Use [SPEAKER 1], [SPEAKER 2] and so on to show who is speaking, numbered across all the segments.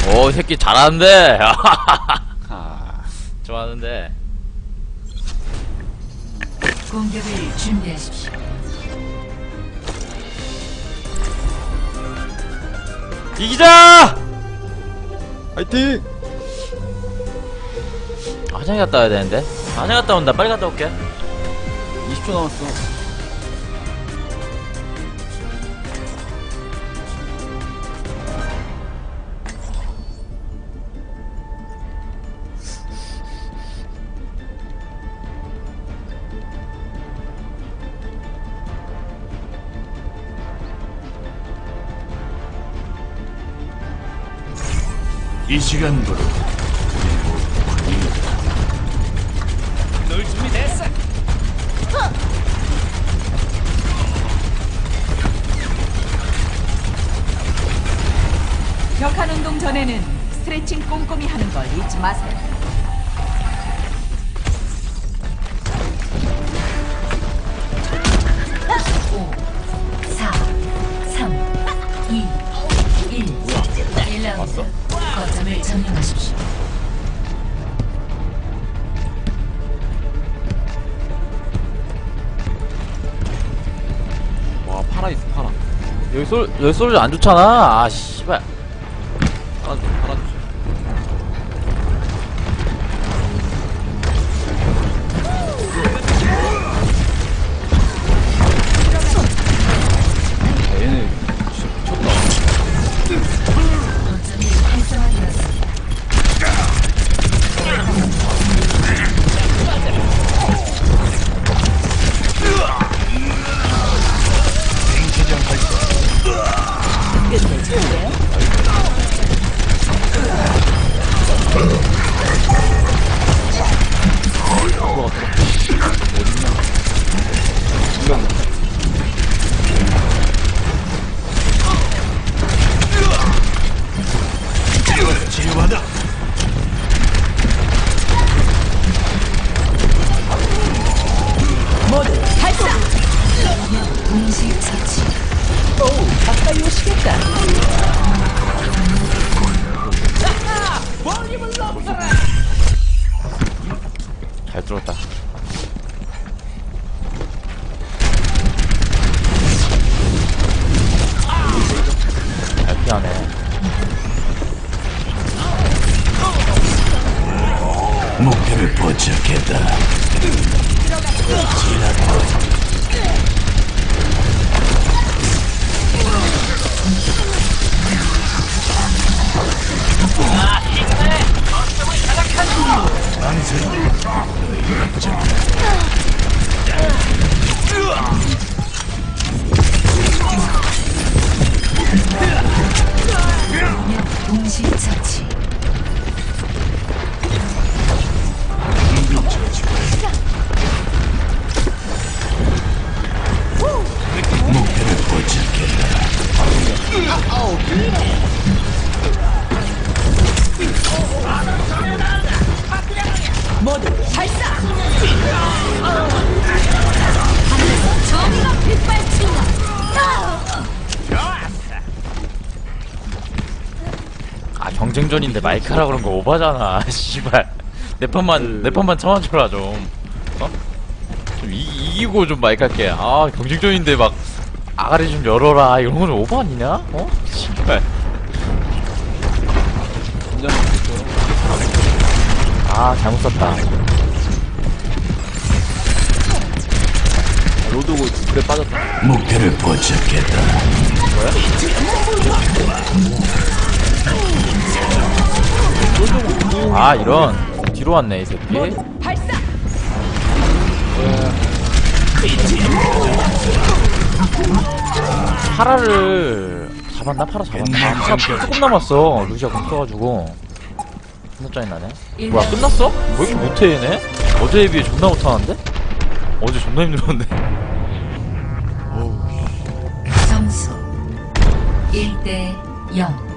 [SPEAKER 1] 오, 이 새끼 잘하는데.
[SPEAKER 2] 아,
[SPEAKER 1] 좋아하는데.
[SPEAKER 3] 공격을 준비하십시오.
[SPEAKER 1] 이기자!
[SPEAKER 2] 화이팅!
[SPEAKER 1] 화장실 갔다 와야 되는데. 화장실 갔다 온다. 빨리 갔다 올게.
[SPEAKER 2] 20초 남았어.
[SPEAKER 4] 이 시간부로 널 준비됐어.
[SPEAKER 3] 격한 운동 전에는 스트레칭 꼼꼼히 하는 걸 잊지 마세요. 오, 4, 3, 2, 1. 1라운드.
[SPEAKER 1] 왔어?
[SPEAKER 3] 거점을 점령하십시오.
[SPEAKER 2] 와, 파라 있어, 파라.
[SPEAKER 1] 여기 솔저 안 좋잖아. 아, 씨발.
[SPEAKER 2] 팔아줘, 팔아줘. 얘네 진짜 미쳤다.
[SPEAKER 3] 거점이 활성화되었습니다.
[SPEAKER 4] 치료하다.
[SPEAKER 3] 동시 처치.
[SPEAKER 1] 잘 들었다. 잘 피하네.
[SPEAKER 4] 목표를 포착했다.
[SPEAKER 3] 동시 처치.
[SPEAKER 4] 목표를 포착했다.
[SPEAKER 3] 모두 발사! 정의가 빗발친다!
[SPEAKER 1] 아, 경쟁전인데 마이크 하라 그런 거 오바잖아. 씨발. 내 판만 참아줘라 좀. 어? 좀 이기고 좀 마이크 할게. 아, 경쟁전인데 막 아가리 좀 열어라 이런 거 좀 오바 아니냐? 어? 씨발.
[SPEAKER 2] 긴장 못했어.
[SPEAKER 1] 아, 잘못 썼다.
[SPEAKER 2] 로드고 불에 빠졌다.
[SPEAKER 4] 목표를 포착했다.
[SPEAKER 1] 아, 이런. 뒤로 왔네 이 새끼.
[SPEAKER 3] 발사!
[SPEAKER 1] 파라를 잡았나? 파라 잡았나? 파라 조금 남았어. 루시아 공 써가지고 존나 짜증나네. 뭐야, 끝났어? 왜 이렇게 못해 얘네? 어제에 비해 존나 못하는데? 어제 존나 힘들었는데.
[SPEAKER 3] 점수 1대 0.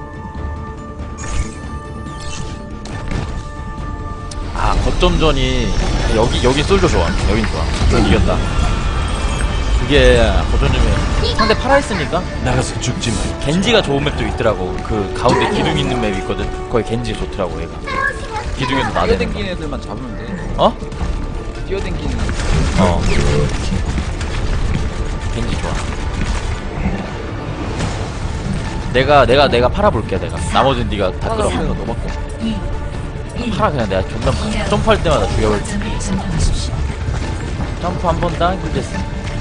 [SPEAKER 1] 아, 거점전이 여기 솔저 좋아. 여긴 좋아. 여기 이겼다. 그게 고전님이 상대 팔아 있으니까
[SPEAKER 4] 나가서 죽지 마.
[SPEAKER 1] 겐지가 좋은 맵도 있더라고. 그 가운데 기둥 있는 맵이 있거든. 거기 겐지가 좋더라고 얘가. 기둥에도 나대는 거.
[SPEAKER 2] 뛰어댕기는 애들만 잡으면 돼.
[SPEAKER 1] 어?
[SPEAKER 2] 뛰어댕기는
[SPEAKER 1] 어. 겐지 좋아. 내가 팔아볼게 내가. 나머지는 네가 다 끌어.
[SPEAKER 2] 사람 내가 너밖에 없어.
[SPEAKER 1] 팔아 그냥 내가 존나 점프할 때마다 죽여버릴게. 점프 한 번 딱 됐어.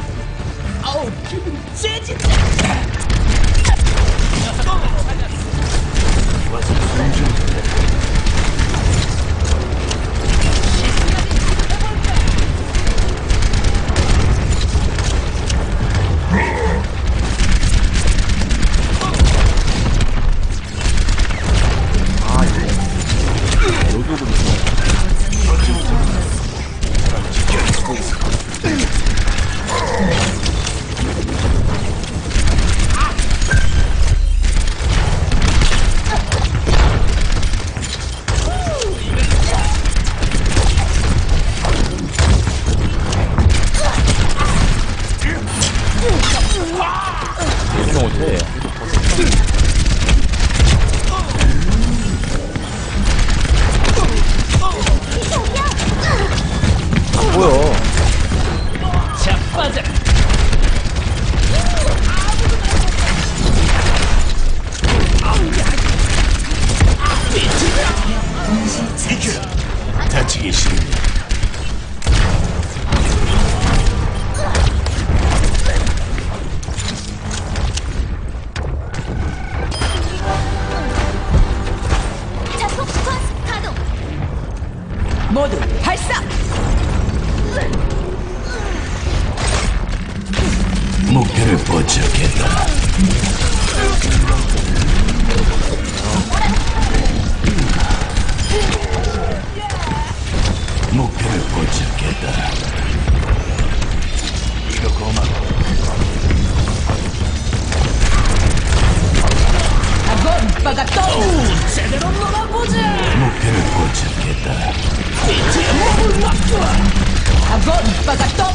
[SPEAKER 1] 이렇게 못해. 안 보여.
[SPEAKER 4] 다치기 싫으니
[SPEAKER 5] 자폭 스쿼트 가동.
[SPEAKER 3] 모두 발사.
[SPEAKER 4] 목표를 포착했다. 목표를 포착했다. 이거 고마워.
[SPEAKER 3] 아건 빠가 떠. 제대로 놀아보자.
[SPEAKER 4] 목표를 포착했다.
[SPEAKER 3] 아건 빠가 떠.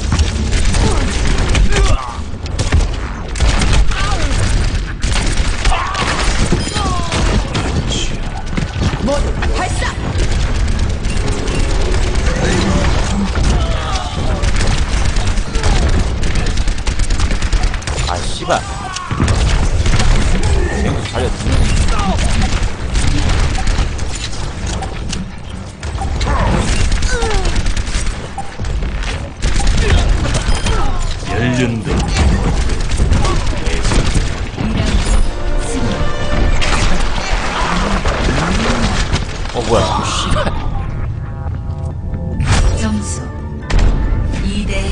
[SPEAKER 3] 모두 발사.
[SPEAKER 1] 아 씨발. 지금 자리가 두명.
[SPEAKER 4] 열린다.
[SPEAKER 1] 뭐야? 씨발.
[SPEAKER 5] 점수 2대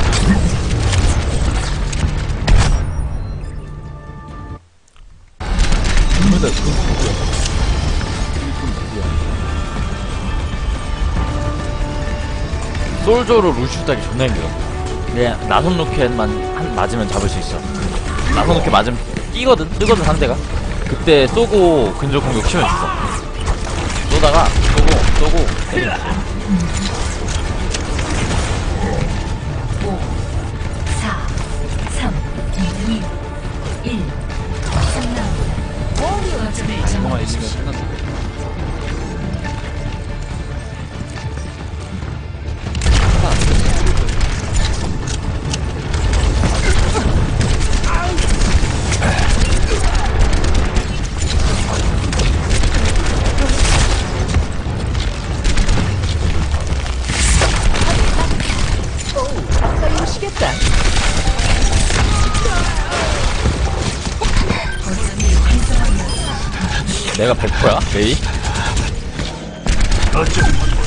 [SPEAKER 1] 솔저로 루시우 따기 존나 힘들어. 그냥 나선 로켓만 맞으면 잡을 수 있어. 나선 로켓 맞으면 뜨거든 상대가. 그때 쏘고 근접 공격 치면 죽어. 쏘다가 쏘고 때리면 돼.
[SPEAKER 5] 5 4 3 2 1 3라운드 거점을
[SPEAKER 2] 뭐가
[SPEAKER 5] 점령하십시오.
[SPEAKER 2] 있으면 끝났어.
[SPEAKER 3] 미치겠다.
[SPEAKER 5] 거점이 활성화되었습니다.
[SPEAKER 1] 내가 100%야? 메이?
[SPEAKER 4] 어쩜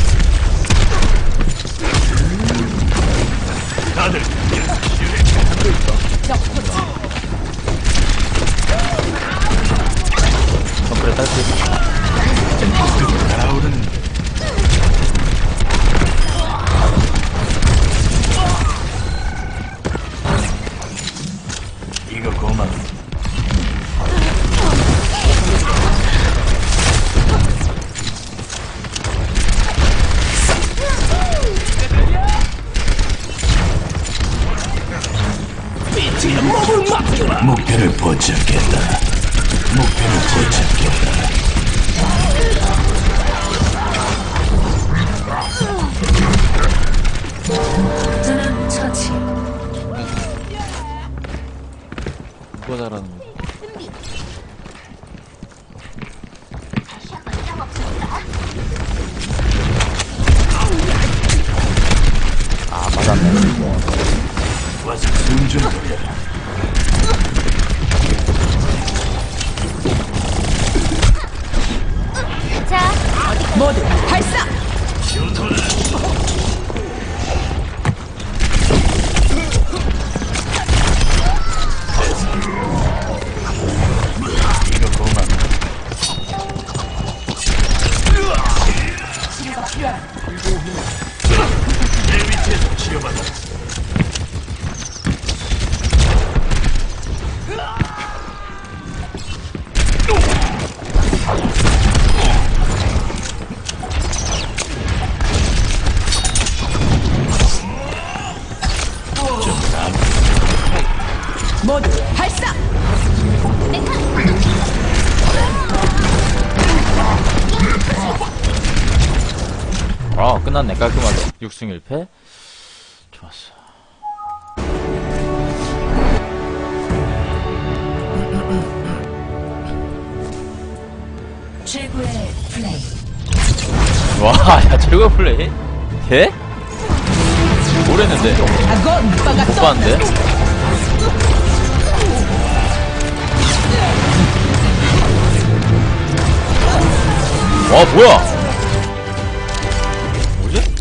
[SPEAKER 4] 다들
[SPEAKER 1] 정글에 딸피.
[SPEAKER 4] 날아오르는 이거 고마워.
[SPEAKER 1] 아 맞았네.
[SPEAKER 4] 와서 숨좀 돌려라.
[SPEAKER 3] 모두 발사.
[SPEAKER 4] 이거 고마워. 내 위치에서 치료받아.
[SPEAKER 3] 모두 발사.
[SPEAKER 1] 아 끝났네 깔끔하게. 6승 1패. 좋았어.
[SPEAKER 5] 최고의 플레이.
[SPEAKER 1] 와야 최고 플레이? 돼? 오랬는데?
[SPEAKER 3] 아건 오빠가
[SPEAKER 1] 못 봤는데? 와 뭐야? 뭐지?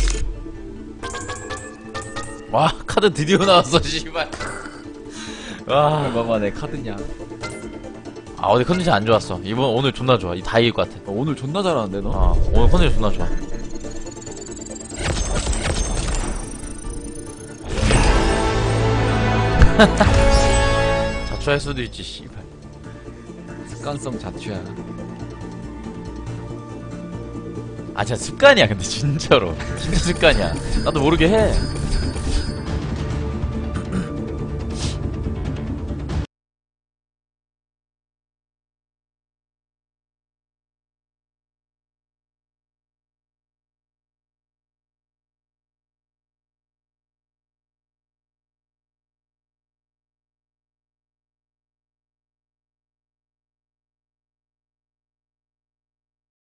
[SPEAKER 1] 와 카드 드디어 나왔어 씨발. 와.
[SPEAKER 2] 얼마만에 카드냐.
[SPEAKER 1] 아 어제 컨디션 안 좋았어. 이번 오늘 존나 좋아. 다 이길 것 같아.
[SPEAKER 2] 오늘 존나 잘하는데 너?
[SPEAKER 1] 아 오늘 컨디션 존나 좋아. 자초할 수도 있지 씨발.
[SPEAKER 2] 습관성 자취야.
[SPEAKER 1] 아 진짜 습관이야 근데 진짜로 진짜 습관이야. 나도 모르게 해.